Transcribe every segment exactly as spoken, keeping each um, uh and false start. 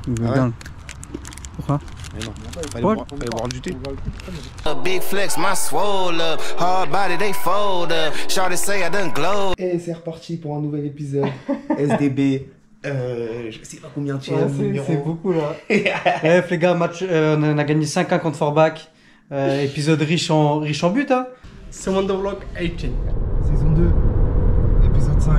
Ah ouais. Pourquoi? Mais non, fallait boire, fallait boire du thé. Big flex, my swole up. Hard body, they fold up. Shawty say I done glow. Et c'est reparti pour un nouvel épisode. S D B. Euh, je sais pas combien tu as. C'est beaucoup là. Bref, les gars, match, euh, on a gagné cinq un contre Forbach. Euh, épisode riche en, riche en but. Hein. C'est Wondervlog dix-huit. Saison deux, épisode cinq.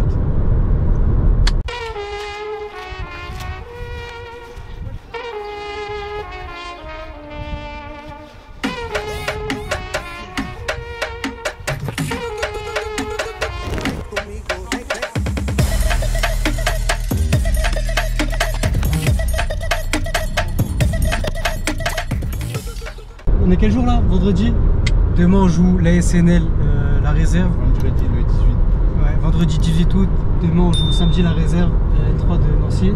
On est quel jour là? Vendredi. Demain on joue l'A S N L, euh, la réserve. Vendredi le dix-huit. Ouais, vendredi dix-huit août. Demain on joue samedi la réserve, euh, L trois de Nancy.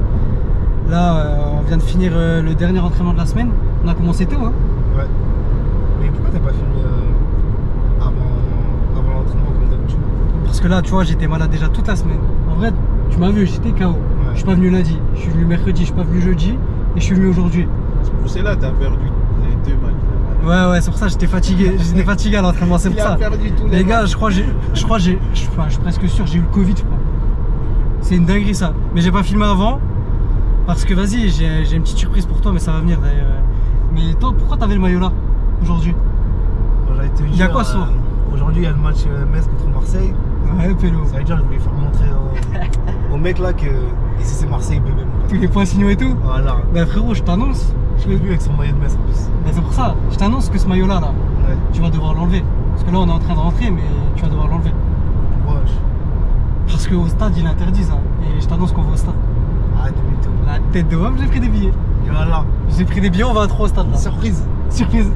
Là euh, on vient de finir euh, le dernier entraînement de la semaine. On a commencé tôt hein. Ouais. Mais pourquoi t'as pas filmé euh, avant, avant l'entraînement comme d'habitude? Parce que là tu vois j'étais malade déjà toute la semaine. En vrai tu m'as vu, j'étais K O. Ouais. Je suis pas venu lundi, je suis venu mercredi, je suis pas venu jeudi et je suis venu aujourd'hui. C'est là t'as perdu les deux matchs. Ouais ouais c'est pour ça j'étais fatigué, j'étais fatigué à l'entraînement, c'est pour ça. Les, les gars, je crois j'ai je crois j'ai je, enfin, je suis presque sûr j'ai eu le Covid je crois. C'est une dinguerie ça. Mais j'ai pas filmé avant parce que vas-y, j'ai une petite surprise pour toi mais ça va venir d'ailleurs. Mais toi pourquoi t'avais le maillot là aujourd'hui? Il y a quoi ce soir? euh, Aujourd'hui il y a le match euh, Metz contre Marseille. Ouais pélo. Ça veut dire je voulais faire montrer au, au mec là que ici c'est Marseille bébé. Tous les points signaux et tout. Voilà. Bah frérot je t'annonce. Je l'ai vu avec son maillot de Metz en plus. Bah c'est pour ça, je t'annonce que ce maillot là, là ouais. Tu vas devoir l'enlever. Parce que là on est en train de rentrer mais tu vas devoir l'enlever. Pourquoi? Parce qu'au stade il interdit ça. Et je t'annonce qu'on va au stade. Ah demi-tour. La tête de homme, j'ai pris des billets. Et voilà. J'ai pris des billets, on va à trois au stade là. Surprise. Surprise.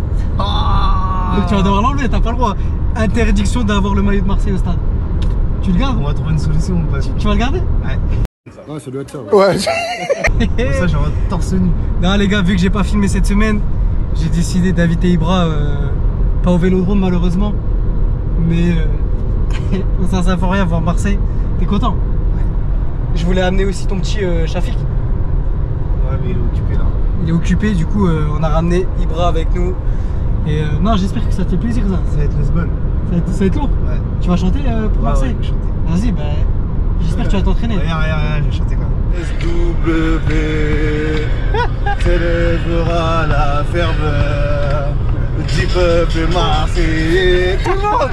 Ah. Donc tu vas devoir l'enlever, t'as pas le droit. Interdiction d'avoir le maillot de Marseille au stade. Tu le gardes? On va trouver une solution ou pas? Tu, tu vas le garder? Ouais. Ouais, ça doit être ça. Ouais. Ouais. Pour ça, j'ai un torse nu. Non, les gars, vu que j'ai pas filmé cette semaine, j'ai décidé d'inviter Ibra, euh, pas au Vélodrome malheureusement, mais euh, au Saint-Symphorien voir Marseille. T'es content? Ouais. Je voulais amener aussi ton petit euh, Shafik. Ouais, mais il est occupé là. Il est occupé, du coup, euh, on a ramené Ibra avec nous. Et euh, non, j'espère que ça te fait plaisir ça. Ça va être Lisbonne. Ça va être, ça va être lourd? Ouais. Tu vas chanter euh, pour ouais, Marseille? Ouais, je vais chanter. Vas-y, bah. J'espère que tu vas t'entraîner. Regarde, regarde, regarde, je vais chanter quand même. S W célébrera la ferveur du peuple marseillais. Tout le monde.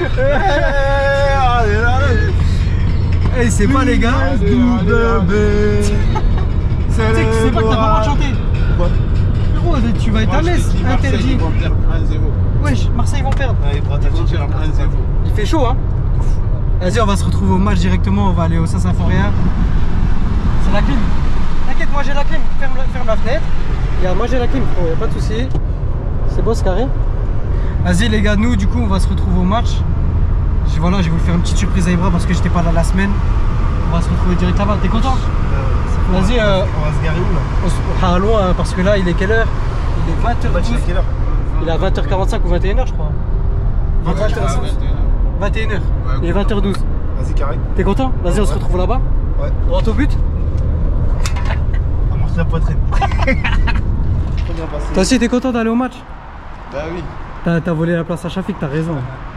Eh, c'est pas les gars. S W Tu sais que tu sais pas que t'as pas le droit de chanter. Pourquoi? Frérot, tu vas être à Metz, interdit. Ils vont perdre un zéro. Wesh, Marseille vont perdre. Ouais, ils vont perdre un zéro. Il fait chaud hein. Vas-y, on va se retrouver au match directement, on va aller au Saint-Symphorien. C'est la clim. T'inquiète, moi j'ai la clim, ferme la, ferme la fenêtre. Regarde, moi j'ai la clim, frérot, y'a pas de soucis. C'est beau ce carré. Vas-y les gars, nous du coup on va se retrouver au match. Voilà, je vais vous faire une petite surprise à Ibra parce que j'étais pas là la semaine. On va se retrouver direct là-bas, t'es content? euh, Vas-y, euh, on va se garer où là? On se... Ah loin, parce que là il est quelle heure? Il est vingt heures douze. Quelle heure? Il est à vingt heures quarante-cinq ou vingt et une heures je crois. vingt et une heures. vingt et une heures. Il est vingt heures douze. Vas-y, carré. T'es content? Vas-y, on se retrouve là-bas. Ouais. Droit au but. On marche la poitrine. Toi aussi, t'es content d'aller au match? Bah oui. T'as volé la place à Shafik, t'as raison.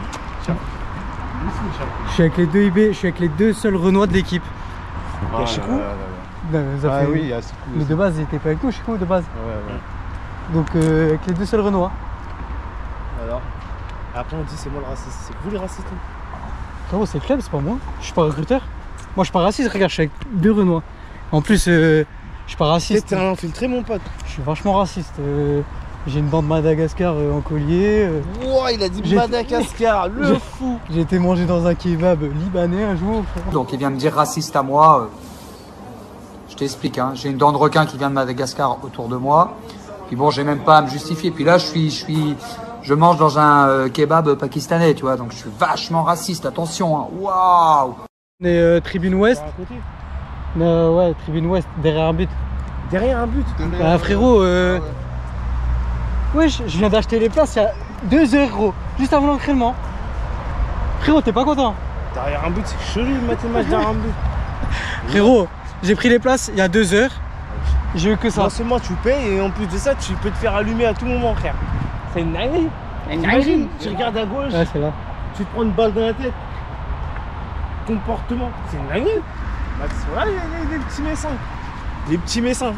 Je suis avec les deux I B, je suis avec les deux seuls Renois de l'équipe. Il y a Chikou? Ah oui, il y a Chikou. Mais de base, il était pas avec nous, Chikou, de base. Ouais, ouais. Donc, euh, avec les deux seuls Renois. Alors? Après, on dit c'est moi le raciste. C'est vous les racistes? Frérot, c'est le club, c'est pas moi. Je suis pas recruteur. Moi, je suis pas raciste. Regarde, je suis avec deux Renois. En plus, euh, je suis pas raciste. T'es un infiltré, mon pote. Je suis vachement raciste. Euh, J'ai une bande Madagascar euh, en collier. Euh. Wow, il a dit Madagascar, le fou. J'ai été mangé dans un kebab libanais un jour. Donc, il vient me dire raciste à moi. Euh, je t'explique, hein. J'ai une dent de requin qui vient de Madagascar autour de moi. Puis bon, j'ai même pas à me justifier. Puis là, je suis, je suis, je mange dans un euh, kebab pakistanais, tu vois. Donc, je suis vachement raciste. Attention, hein. Waouh. On est euh, tribune ouest. Euh, ouais, tribune ouest, derrière un but. Derrière un but. Bah, frérot, euh... ouais, je, je viens d'acheter les places il y a deux heures, gros. Juste avant l'entraînement. Frérot, t'es pas content? Derrière un but, c'est chelou de mettre le match derrière un but. Frérot, j'ai pris les places il y a deux heures. J'ai eu que ça. Non seulement tu payes et en plus de ça, tu peux te faire allumer à tout moment, frère. C'est une dinguerie. Imagine, tu regardes à gauche, Ouais, c'est là. tu te prends une balle dans la tête. Comportement, c'est une dinguerie. Bah, voilà, il y, a, il y a des petits messins. Des petits messins.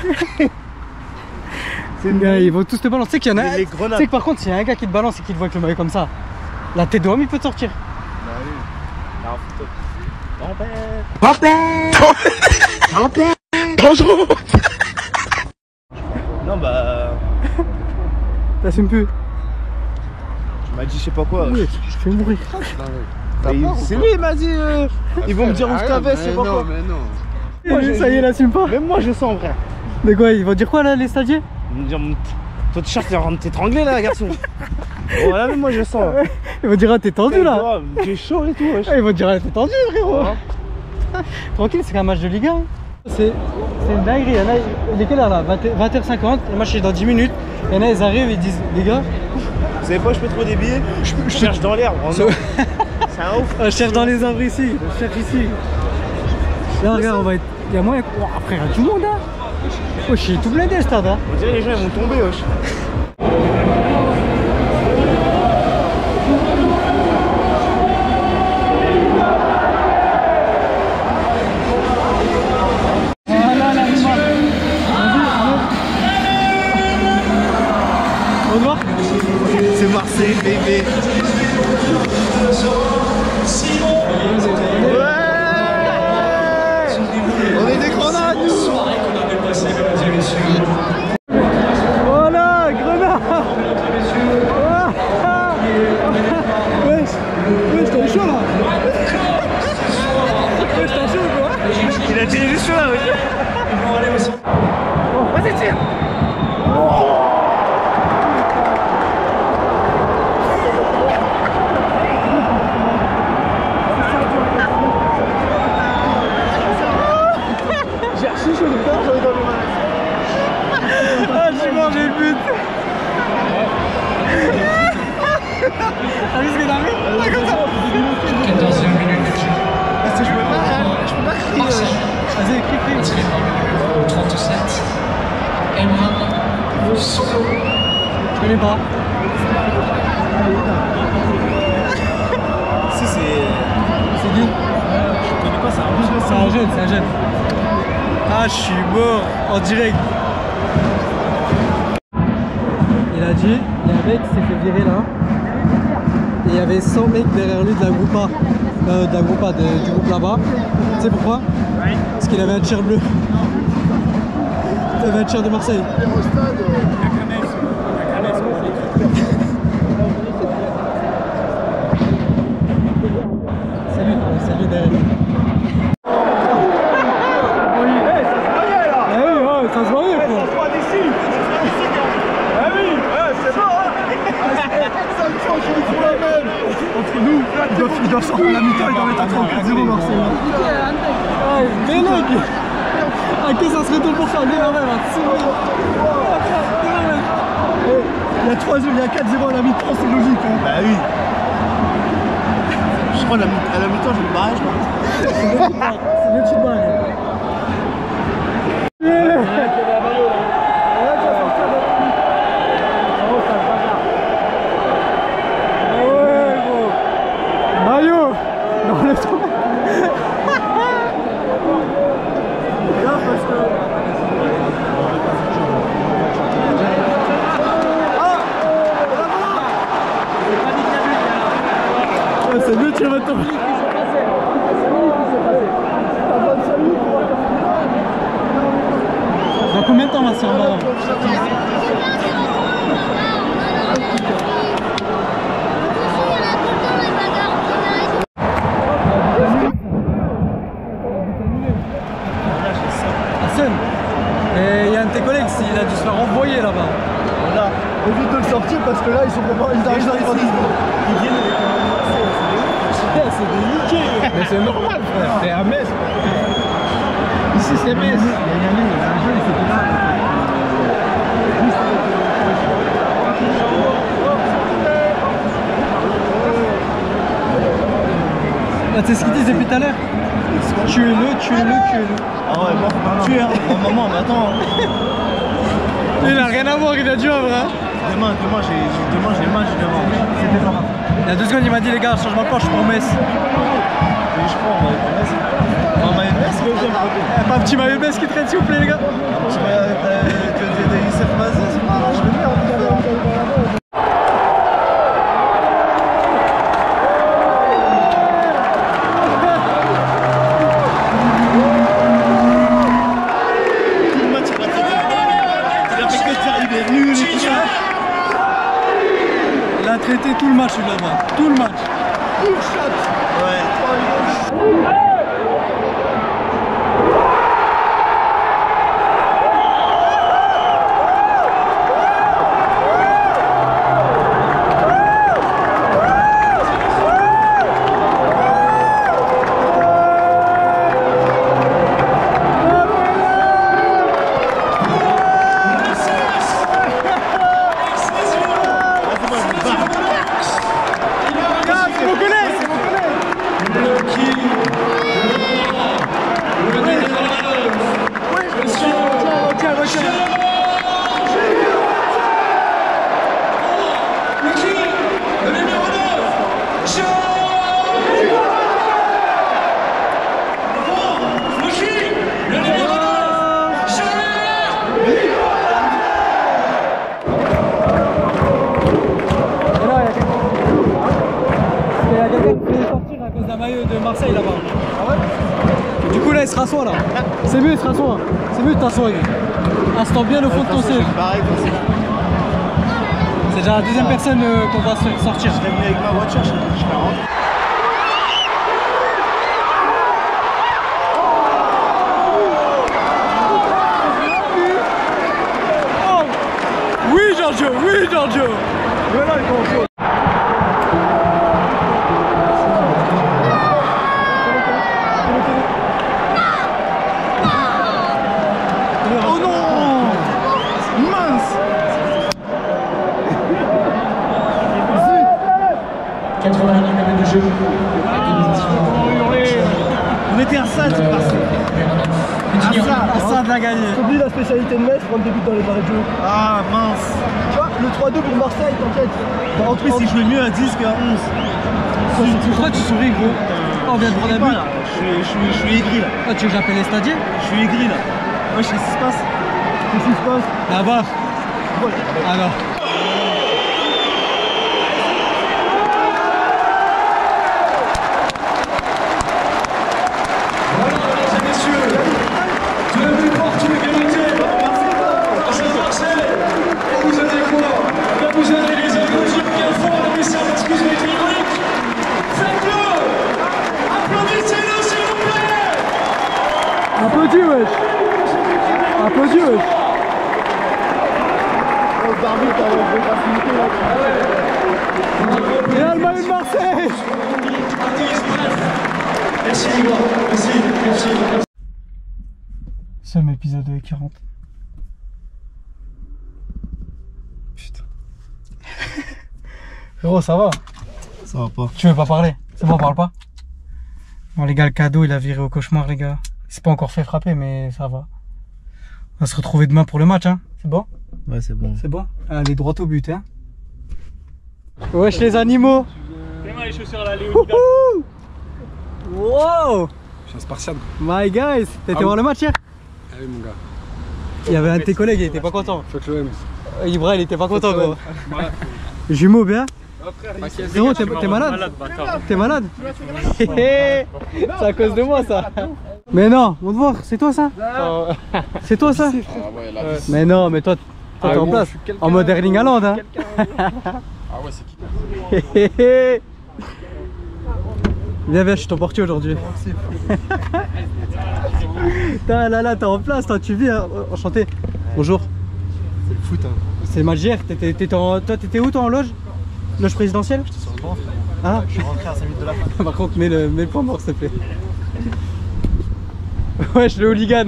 C'est une gars, ils vont tous te balancer. Tu sais qu'il y en a. Les, les Tu grenades. sais que par contre, s'il y a un gars qui te balance et qui te voit avec le maillot comme ça, la tête d'homme, il peut te sortir. Bah oui. Alors, photo. Grand père. Bonjour. Non, bah. T'assumes plus. Tu m'as dit, je sais pas quoi. Oui, je vais mourir. Mais il- C'est lui, il m'a dit. euh, ils vont me dire où je t'avais, je sais pas non, quoi. mais non. Moi, je- Ça y est, il assume pas. Même moi, je sens, frère. De quoi? Ils vont dire quoi là, les stagiaires? Ils vont me dire, mon- ton t-shirt est en train de t'étrangler là, garçon. Voilà, même moi, je sens. Ils vont dire, ah, t'es tendu là. J'ai chaud et tout, wesh. Ah, ils vont dire, ah, t'es tendu, frérot. Tranquille, c'est qu'un match de Ligue un. C'est c'est une dinguerie. Il y en a, il est quelle heure là? vingt heures cinquante, le match est dans dix minutes. Il y en a, ils arrivent, ils disent, les gars, Vous savez pas, je peux trouver des billets. Je, je cherche dans l'air. vraiment. C'est un ouf. je cherche dans les arbres ici, je cherche ici. Là, regarde, on va être. Il y a moins. Oh, après, il y a du monde là. Oh, je suis tout blindé, le stade. Hein. On dirait les gens ils vont tomber, wesh. Voilà la image. On voit? C'est Marseille, bébé. Ouais. On est des grenades, nous. Voilà, grenade. Wesh, wesh, t'as chaud là. Wesh, t'as chaud quoi. Il a tiré juste là, wesh. Vas-y, tire. J'ai archi chaud de peur, j'en ai dans les mains. Ah, je suis mort, j'ai eu le but. T'as vu ce que t'as vu? Ah, comme ça. quatorzième minute de jeu. Parce que je peux pas, je peux pas crier. Marseille, Vas-y, crie, crie. tiré par le numéro trente-sept. Emran Solo. Je connais pas. Si, c'est. C'est qui? Je connais pas ça. C'est un jeune, c'est un jeune. Ah, je suis mort en direct. Il a dit, il y a un mec qui s'est fait virer là. Et il y avait cent mecs derrière lui de la groupe A. Euh, de la groupe A, de- du groupe là-bas. Tu sais pourquoi? Parce qu'il avait un tir bleu. Il avait un tir de Marseille. Salut, salut derrière. Ah oui, ouais, ça se voyait quoi. Pas d'ici. Ah oui, c'est bon, ça me change, ils font la même. Entre nous, ils doivent, ils doivent sortir la mi-temps, ils doivent être à trente-quatre zéro Marseille. Ah, Mélogue. À qui ça se retourne pour faire le même? Il y a trois zéro, il y a quatre zéro à la mi-temps, c'est logique. Hein. Bah oui. Je crois à la mi- à la mi-temps, je vais me barrer, je crois. C'est le petit bail. Mario! Non, laisse-toi! Ah, c'est mieux, tu vas t'en Dans combien de temps on va se faire marrer? Hassan, et il y a un de tes collègues, il a dû se faire envoyer là-bas. Voilà. Évite de le sortir parce que là, ils sont vraiment. Ils arrivent dans les dix secondes. Ils viennent avec un. C'est des niqués. Mais c'est normal, frère. C'est à Metz. Ici, c'est Metz. Il y a Yannick, il y a un jeu, il fait pas. Ah, tu sais ce qu'ils disent depuis tout à l'heure? Tuez-le, tuez-le, tuez-le. Ah ouais, moi, faut me tuer, hein. Mon maman, mais attends. Il a rien à voir, il a du Havre, hein. Demain, demain, j'ai demain, j'ai match demain. C'est demain. Il y a deux secondes, il m'a dit, les gars, changement de plan, je suis pour Metz. Et je crois, on va aller pour Metz. Un maillot de Metz, que j'aime beaucoup. Pas un petit maillot de Metz qui traîne, s'il vous plaît, les gars. Un petit maillot de Youssef Mazé, c'est pas grave, je le mets en tout cas. Il a traité tout le match là-bas, tout le match. Full shot. Ouais, trois minutes. De Marseille là-bas. Ah ouais. Du coup là il se rassoit là. C'est mieux il se rassoit. C'est mieux de t'asseoir. Instant bien au fond de ton siège. C'est déjà la deuxième personne euh, qu'on va sortir. Je l'ai mis avec ma voiture, je suis quarante. Oh. Oui Giorgio, oui Giorgio. Voilà le concours. quatre-vingts minutes de jeu. On était à ça, c'est passé. Assad l'a gagné. Oublie la spécialité de Metz, prendre des buts dans les arrêts de jeu. Ah mince. Tu vois, le trois deux pour Marseille, t'inquiète. Bah, en plus, il jouait mieux à dix qu'à onze. Pourquoi tu souris gros? Oh, on vient de prendre un but. Je suis, je suis, je suis aigri là. Ah, tu veux que j'appelle les stadiers? Je suis aigri là. Ouais, je sais ce qui se passe. Qu'est-ce qui se passe? Là-bas. Voilà. Alors. Applaudis wesh. Applaudis wesh. Et là le maillot de Marseille. Merci Igor, merci, merci. Seul épisode quarante. Putain. Frérot ça va? Ça va pas. Tu veux pas parler? C'est bon on parle pas? Bon les gars le cadeau il a viré au cauchemar les gars. C'est pas encore fait frapper mais ça va. On va se retrouver demain pour le match hein. C'est bon? Ouais c'est bon. C'est bon? Allez droit au but hein. Wesh les animaux. Fais-moi les chaussures à la Léo. Wow. Je suis un Spartiate. My guys, t'étais Ah voir oui. le match hier? Ah oui mon gars. Il y avait un de tes collègues, il était pas content. Faites l'O M. Euh, Ibra il était pas content gros. Voilà. Jumeau bien? T'inquiète. Frérot t'es t'es malade? T'es malade? C'est à cause de moi ça. Mais non, on te voir, c'est toi ça? C'est toi ça? Mais non, mais toi, toi t'es en place. En mode Erling Haaland hein. Ah ouais c'est qui? Viens, viens, je suis ton portier aujourd'hui. Là, là, là, t'es en place, toi, tu vis, hein. Enchanté. Bonjour. C'est le foot hein. C'est le match d'hier. T'étais en... Toi, t'étais où, toi, en loge? Loge présidentielle? J'étais sur le banc frère. Ah. Je suis rentré à cinq minutes de la fin. Par contre, mets le, mets le point mort, s'il te plaît. Wesh, le hooligan.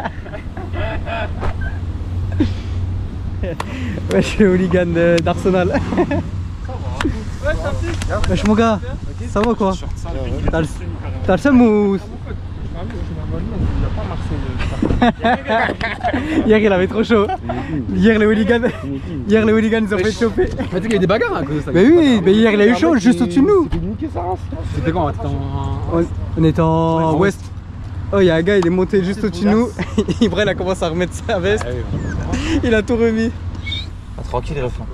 Wesh, le hooligan d'Arsenal. Wesh, mon gars, ça va quoi? T'as le, t'as le seum ou... Hier il avait trop chaud. Hier les hooligans, hier les hooligans ils ont fait choper. Mais tu sais qu'il y a des bagarres à cause de ça. Mais oui, mais hier il a eu chaud juste au-dessus de nous. C'était quand? C'était en... On était en ouest. Oh, il y a un gars, il est monté juste au-dessus de nous. Ibrahim a commencé à remettre sa veste. Il a tout remis. Ah, tranquille, les refrains.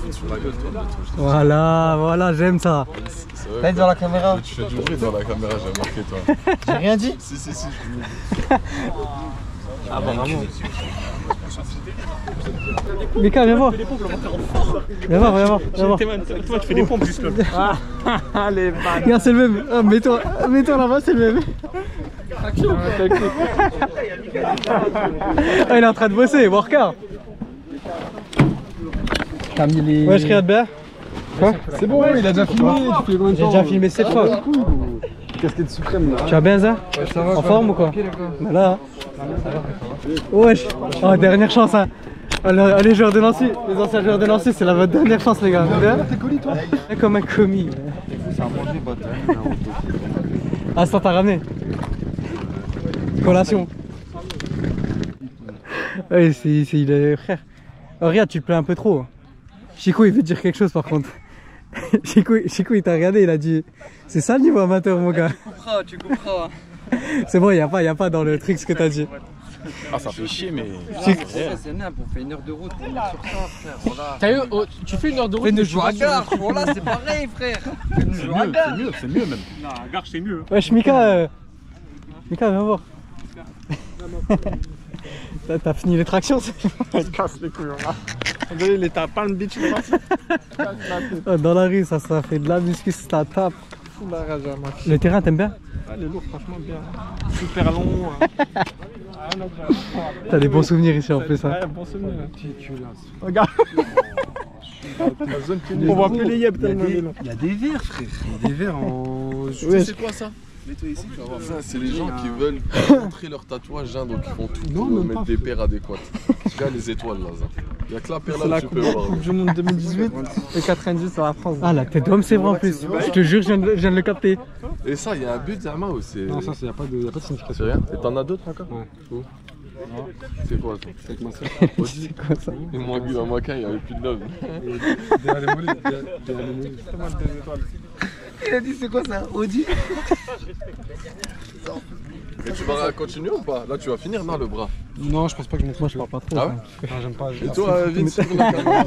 Voilà, voilà, j'aime ça. T'as dit dans la caméra? Tu fais du bruit dans la caméra, j'ai remarqué toi. J'ai rien dit? Si, si, si. Ah, bah vraiment. Mika, viens voir. Viens voir, viens voir. Viens voir. Toi, tu fais des pompes juste là. Ah, les vannes. Regarde, c'est le même. Oh, mets-toi mets là-bas, c'est le même. Ah, il est en train de bosser, worker. T'as mis les... Ouais, je regarde bien. Quoi? C'est bon, il a déjà filmé. J'ai déjà filmé sept fois. Casquette suprême là. Tu vas bien, ça? Ouais, ça va. En forme ou quoi? Voilà. Wesh. Oh, dernière chance, hein. Alors, les joueurs de Nancy, les anciens joueurs de Nancy, c'est la votre dernière chance, les gars. T'es colis, toi? Comme un commis. Ça a mangé, bâtard. Ah, ça t'a ramené. Collation. Ouais, c'est, c'est, il est frère. Oh, regarde, tu te plains un peu trop. Chico, il veut dire quelque chose par contre. Chico, Chico, il t'a regardé, il a dit c'est ça le niveau amateur, mon gars. Tu comprends, tu comprends. C'est bon, il n'y a pas, y a pas dans le truc ce que t'as dit. Ah, ça fait chier, mais. C'est nimp, on fait une heure de route pour venir sur ça, frère. Voilà. T'as eu, oh, tu fais une heure de route, mais joue à gare. Voilà, c'est pareil, frère. C'est mieux, c'est mieux même. Non, à gare, c'est mieux. Wesh, Mika, euh... Mika, viens voir. T'as fini les tractions? Il casse les couilles, là. Il est à Palm Beach, dans la rue, ça, ça fait de la muscu, ça tape. Le terrain, t'aimes bien? Ah, les lourds, franchement, bien. Super long. T'as des bons souvenirs ici en plus. Hein. Ouais, bons souvenirs. Regarde. On voit plus les yeux tellement. Il y a des verres, frère. Il y a des verres en. Tu sais, c'est quoi ça? Mets-toi ici, tu vas voir. Ça, c'est les gens qui veulent montrer leur tatouage, hein, donc ils font tout pour non, mettre des paires adéquates. Regarde les étoiles là, ça. Il n'y a que la paire là là que tu tu peux voir. Coupe du monde deux mille dix-huit et quatre-vingt-dix sur la France. Ah, la tête d'homme, c'est vrai en plus. Je te jure, je viens de, je viens de le capter. Et ça, il y a un but, Zama, ou c'est. Non, ça, il n'y a, a pas de signification. C'est rien. Et t'en as d'autres encore? Ouais. Où? C'est quoi ça? C'est avec ma soeur. C'est quoi ça? Et moi, lui, dans ma caille, il n'y avait plus de love. Il a dit c'est quoi ça? Audi? Mais tu vas continuer ou pas? Là, tu vas finir, non, le bras? Non, je pense pas que je montre. Moi, je parle pas trop. Ah ouais? Non, j'aime pas. Et toi, Vince, sur la caméra?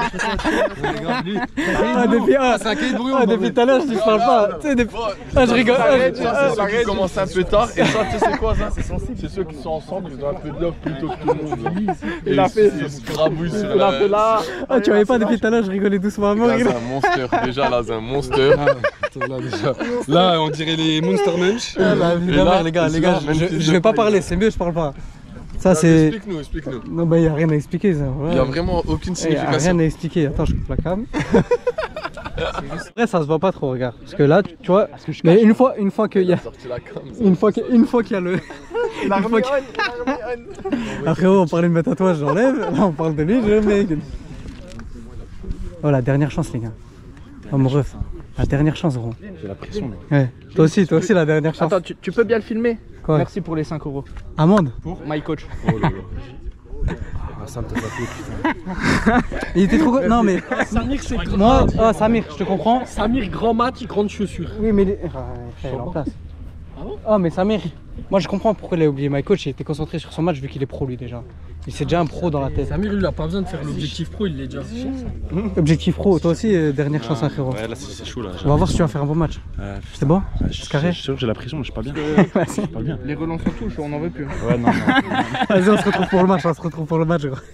Ah, depuis, ah, ah, depuis tout à l'heure, je dis je parle pas. Tu sais, depuis... Ah, je rigole. Arrête, ça, c'est ceux qui commencent un peu tard. Et ça, tu sais, c'est quoi ça? C'est ceux qui sont ensemble, ils ont un peu de love plutôt que tout le monde. Il a fait. Ils se grabouillent sur Il a fait la. là. Ah, tu voyais pas depuis tout à l'heure, je rigolais doucement à mort. Là, c'est un monster. Déjà, là, c'est un monster. Là, déjà. Là, on dirait les Monster Munch. Ah, la vie de la mère, les gars, les gars, je, je vais pas parler, c'est mieux, je parle pas. Ça, c'est. Explique-nous, explique-nous. Non, bah, y a rien à expliquer, ça. Ouais. Il y a vraiment aucune Y a signification. rien à expliquer. Attends, je coupe la cam. Après, ça se voit pas trop, regarde. Parce que là, tu, tu vois. Mais une fois, une fois qu'il y a. Sorti la cam, ça. Une fois qu'il une fois qu'il y a le. Une fois qu'il- Ah, frérot, on parlait de mes tatouages, j'enlève. Là, on parle de lui, je mets. Oh, la dernière chance, les gars. Oh, mon ref. La dernière chance, gros. J'ai la pression, mec. Ouais. Toi aussi, toi aussi, la dernière chance. Attends, tu, tu peux bien le filmer? Quoi? Merci pour les cinq euros. Amende. My coach. Oh là là. Ah, ça me tape la tête. Il était trop. Non, mais. Samir, c'est grand. Moi, ah, Samir, je te comprends. Samir, grand mat, grande chaussure. Oui, mais. les- Ah, il est en place. Oh, mais Samir, moi je comprends pourquoi il a oublié my coach. Il était concentré sur son match vu qu'il est pro, lui déjà. Il c'est déjà un pro dans la tête. Samir, lui, il a pas besoin de faire l'objectif pro, il l'est déjà. Objectif pro, toi aussi, euh, dernière chance, hein, frérot. Ouais, là c'est chaud là. On va voir si tu vas faire un bon match. Euh, C'est bon? je C'est carré? suis sûr que j'ai la pression, mais je suis pas bien. Vas-y, Pas bien. Les relances en touche, on n'en veut plus. Ouais, non, non. Vas-y, on se retrouve pour le match, on se retrouve pour le match, gros.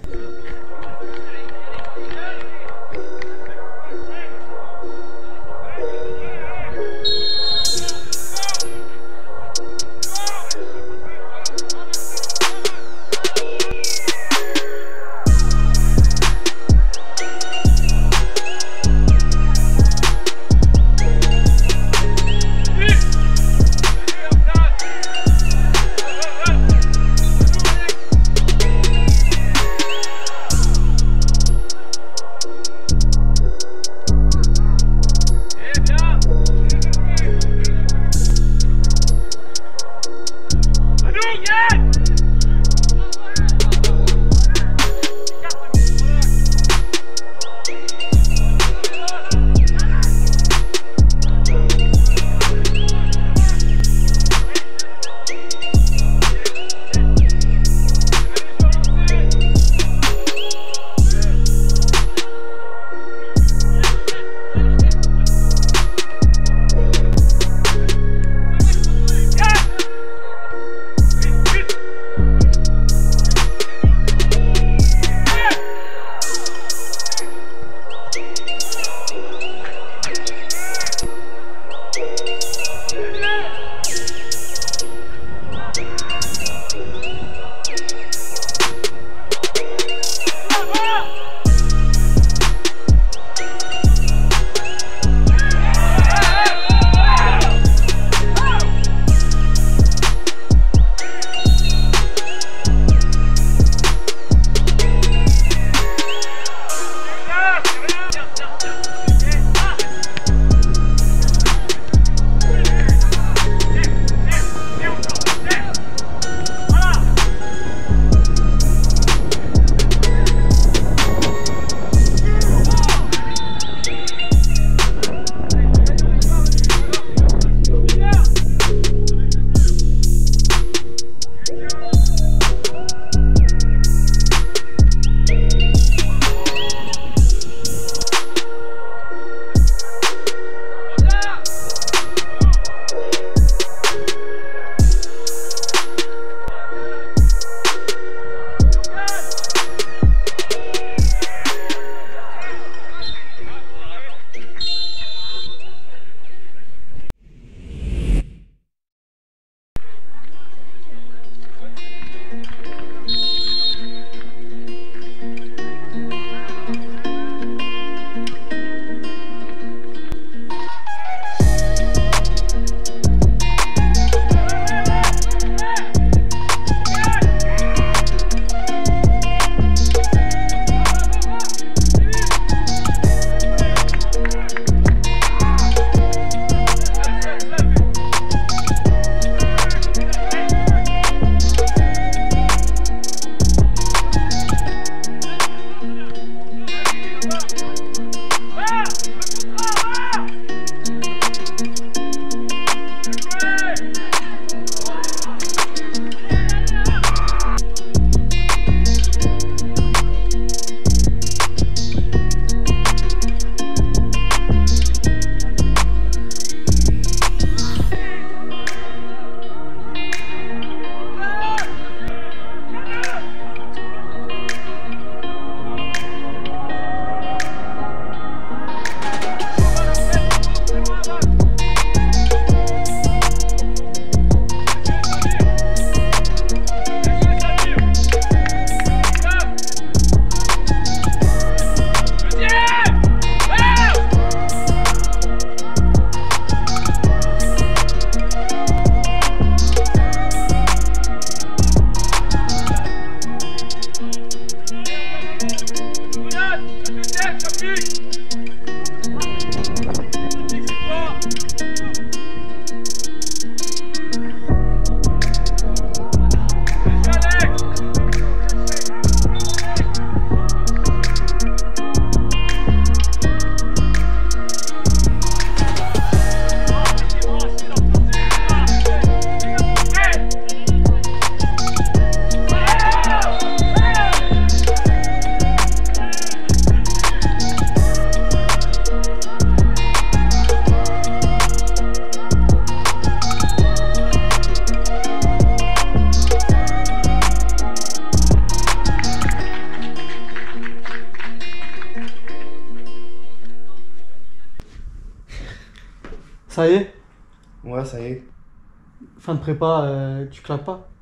Ça y est? Ouais, ça y est. Fin de prépa, euh, tu claques pas?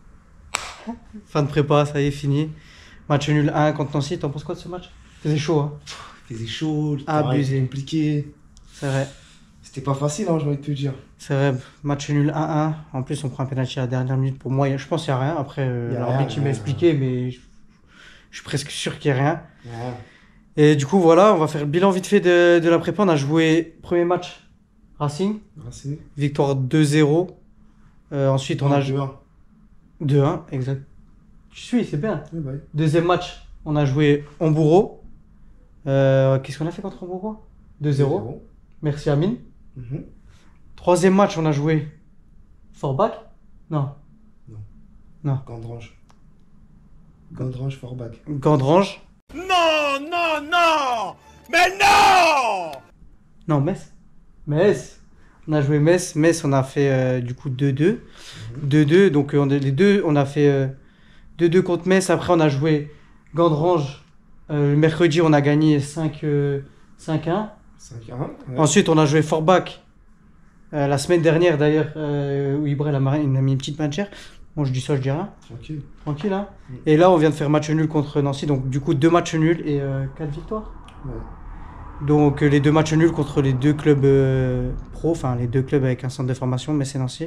Fin de prépa, ça y est, fini. Match nul un contre Nancy, t'en penses quoi de ce match? Faisait chaud, hein? Faisait chaud, le abusé, terrain était compliqué. C'est vrai. C'était pas facile, hein, j'ai envie de te dire. C'est vrai, match nul un un. En plus, on prend un penalty à la dernière minute. Pour moi, je pense qu'il n'y a rien. Après, euh, l'arbitre m'a expliqué, mais je, je suis presque sûr qu'il n'y a rien. Ouais. Et du coup, voilà, on va faire le bilan vite fait de, de la prépa. On a joué premier match Racing. Racing. Victoire deux zéro. Euh, ensuite, on a joué deux un, exact. Tu suis, c'est bien. Oui, bah oui. Deuxième match, on a joué Hambourg. Euh, Qu'est-ce qu'on a fait contre Hambourg? deux zéro. Merci Amine. Mm-hmm. Troisième match, on a joué Forbach. Non. Non. Non. Gandrange. Gandrange, Forbach. Gandrange. Non, non, non! Mais non! Non, Metz. Metz. On a joué Metz. Metz, on a fait euh, du coup deux deux. Mm-hmm. deux deux, donc euh, on a, les deux, on a fait euh, deux deux contre Metz. Après, on a joué Gandrange. Euh, le mercredi, on a gagné cinq un. cinq un, ouais. Ensuite, on a joué Forbach. Euh, la semaine dernière, d'ailleurs, euh, où Ibrahim a, il a mis une petite matière. Bon, je dis ça, je dis rien. Tranquille. Tranquille, hein. Mm. Et là, on vient de faire match nul contre Nancy. Donc, du coup, deux matchs nuls et euh, quatre victoires. Ouais. Donc, euh, les deux matchs nuls contre les deux clubs euh, pro, enfin, les deux clubs avec un centre de formation, Metz et Nancy.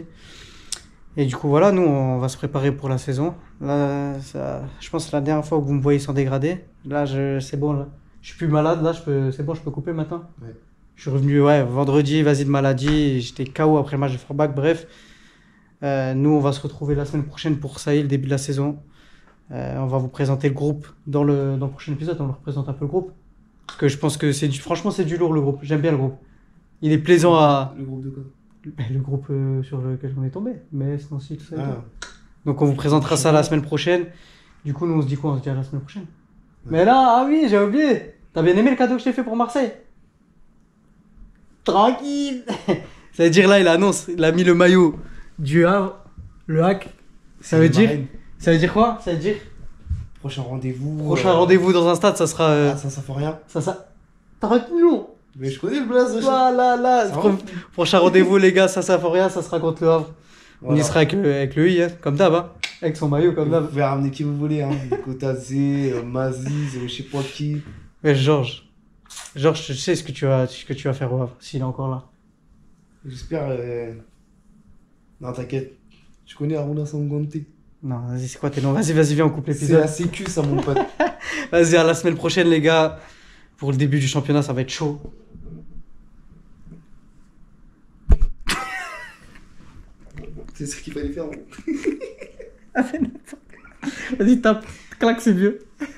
Et du coup, voilà, nous, on va se préparer pour la saison. Là, ça, je pense que c'est la dernière fois que vous me voyez sans dégrader. Là, je, c'est bon, là. Je suis plus malade, là, je peux, c'est bon, je peux couper maintenant. Ouais. Je suis revenu, ouais, vendredi, vas-y de maladie. J'étais K O après le match de Forbach, bref. Euh, nous, on va se retrouver la semaine prochaine pour ça y est, le début de la saison. Euh, on va vous présenter le groupe dans le, dans le prochain épisode. On leur présente un peu le groupe. Parce que je pense que c'est du, franchement, c'est du lourd le groupe. J'aime bien le groupe. Il est plaisant à. Le groupe de quoi? Le groupe euh, sur lequel on est tombé. Mais c'est aussi tout ça. Ah. Donc on vous présentera ça la semaine prochaine. Du coup, nous, on se dit quoi? On se dit à la semaine prochaine. Ouais. Mais là, ah oui, j'ai oublié. T'as bien aimé le cadeau que je t'ai fait pour Marseille? Tranquille. Ça veut dire là, il annonce, il a mis le maillot du Havre, le hack. Ça veut dire, ça veut dire quoi? Ça veut dire prochain rendez-vous. Prochain euh... rendez-vous dans un stade, ça sera. Euh... Ah, ça, ça fait rien. Ça, ça. Tranquille. Mais je connais le blaze. Là, là, là. Pro... Prochain rendez-vous, les gars, ça, ça fait rien, ça sera contre le Havre. Voilà. On y sera avec, avec le I, hein, comme d'hab, hein, avec son maillot, comme d'hab. Vous pouvez ramener qui vous voulez, hein. Kotazé, Maziz, je sais pas qui. Ouais, Georges. Georges, je sais ce que tu vas, ce que tu vas faire au Havre, s'il est encore là. J'espère. Euh... Non, t'inquiète. Tu connais Aruna Sangonte? Non, vas-y, c'est quoi tes noms? Vas-y, vas-y, viens, on coupe l'épisode. C'est la sécu, ça, mon pote. Vas-y, à la semaine prochaine, les gars. Pour le début du championnat, ça va être chaud. C'est ce qu'il fallait faire. Vas-y, tape. Claque, c'est vieux.